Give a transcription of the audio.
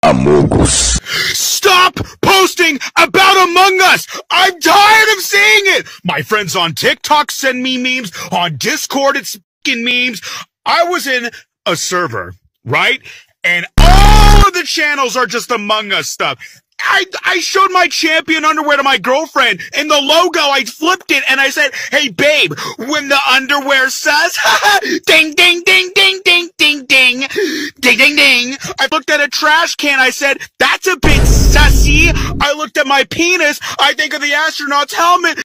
amogus. Stop posting about Among Us! I'm tired of seeing it! My friends on TikTok send me memes, on Discord it's f***ing memes. I was in a server, right? And all of the channels are just Among Us stuff. I showed my champion underwear to my girlfriend, and the logo, I flipped it, and I said, hey, babe, when the underwear says, ding, ding, ding, ding, ding, ding, ding, ding, ding, ding. I looked at a trash can, I said, that's a bit sussy. I looked at my penis, I think of the astronaut's helmet.